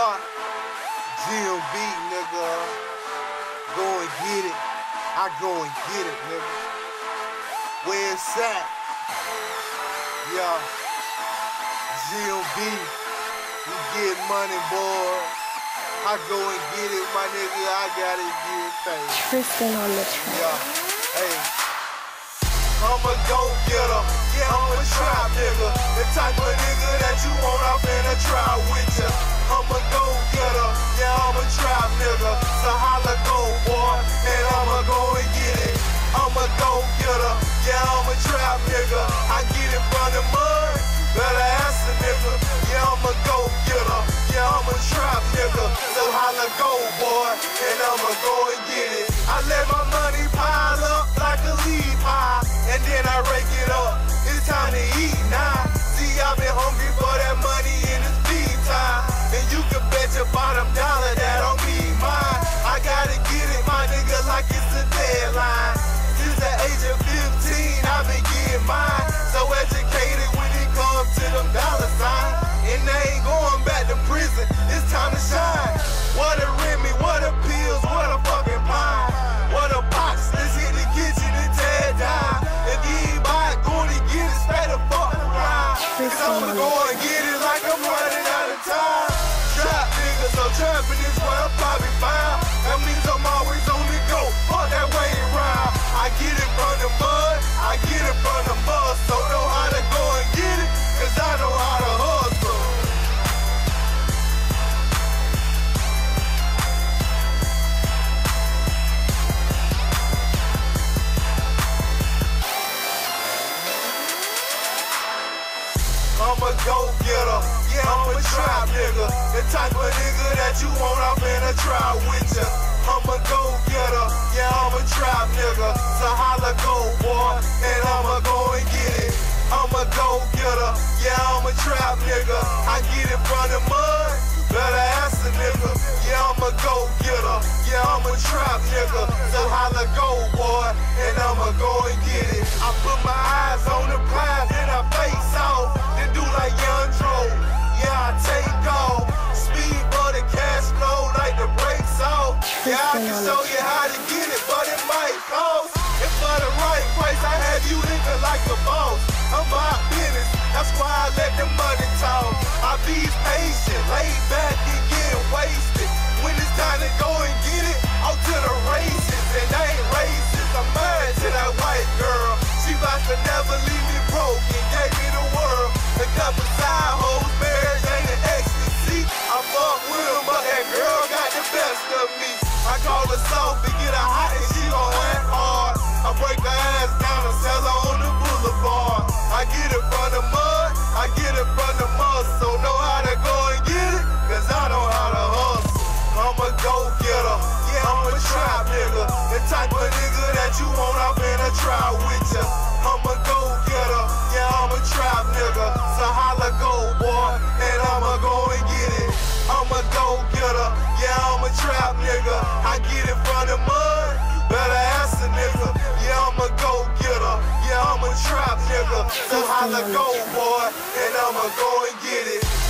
boy. GMB, nigga. Go and get it. I go and get it, nigga. Where it's at? Yeah. GMB. We get money, boy. I go and get it, my nigga. I gotta get paid. Tristan on the track. Yeah. Hey. I'm a go-getter, yeah, I'm a trap nigga. The type of nigga that you want off in a trap with ya. I'm a go-getter, yeah, I'm a trap nigga. So holla go, boy, and I'ma go and get it. I'm a go-getter, yeah, I'm a trap nigga. I get it from the mud, better ask a nigga. Yeah, I'm a go-getter, yeah, I'm a trap nigga. So holla go, boy, and I'ma go and get it. I let my money pile up like a leaf pie. And then I rake it up, it's time to eat now. See, I've been hungry for that money in this feed time. And you can bet your bottom dollar that I'll be mine. I gotta get it, my nigga, like it's a deadline. Since the age of 15, I've been getting mine. So educated when it comes to them dollar signs. And they ain't going back to prison, it's time to shine. What a Remy, what a pills, what a fucking pine. What a box, let's hit the kitchen and tear it down. If you ain't buy it, go and get it, stay the fuck around. Cause I'ma go and get it like I'm running out of time. Trap nigga, so trapping is where I'm probably found. That means I'm always on the go, fuck that way around. I get it from the mud, I get it from the mud. So know how to go and get it, cause I know how to hustle. I'm a go-getter, yeah, I'm a trap nigga. The type of nigga that you want off in a trap with ya. I'm a go-getter, yeah, I'm a trap nigga. So holla go, boy, and I'ma go and get it. I'm a go-getter, yeah, I'm a trap nigga. I get it from the mud, better ask a nigga. Yeah, I'm a go-getter, yeah, I'm a trap nigga. So holla go, boy, and I'ma go and get it. I put my eyes on the prize and I face off. Then do like Young Dro, yeah, I take off. Speed for the cash flow like the brakes off. Yeah, I can show you how to get it, but it might cost. And for the right price, I have you living like a boss. I'm my business, that's why I let the money talk. I be patient, laid back and get wasted. When it's time to go and get it, out to the races. And I ain't racist, I'm married to that white girl. She about to never leave me broke and gave me the world. A couple side hoes, marriage ain't an ecstasy. I fuck with her, but that girl got the best of me. I call her soft to get her hot and she gon' act hard. I break her ass down and sell her on the boulevard. I get it from the mud, I get it from the mud. So know how to go and get it, cause I know how to hustle. I'm a go-getter, yeah, I'm a trap nigga. The type of nigga that you want off in a trap with ya. I'm a go-getter, yeah, I'm a trap nigga. So holla go, boy, and I'ma go and get it. I'm a go-getter, yeah, I'm a trap nigga. I get it from the mud, better ask a nigga. Yeah, I'm a go-getter, yeah, I'm a trap nigga. So holla go, boy, and I'ma go and get it.